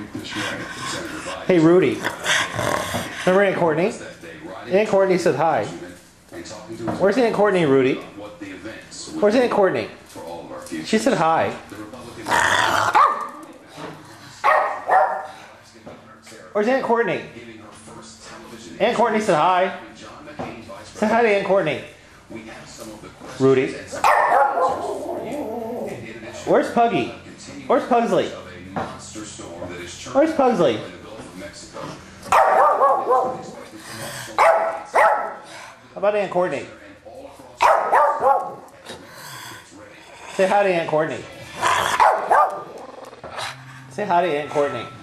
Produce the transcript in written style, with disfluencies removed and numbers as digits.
Hey, Rudy. Remember Aunt Courtney? Aunt Courtney said hi. Where's Aunt Courtney, Rudy? Where's Aunt Courtney? She said hi. Where's Aunt Courtney? Aunt Courtney said hi. Say hi to Aunt Courtney. Rudy. Where's Puggy? Where's Pugsley? Where's Pugsley? How about Aunt Courtney? Say hi to Aunt Courtney. Say hi to Aunt Courtney.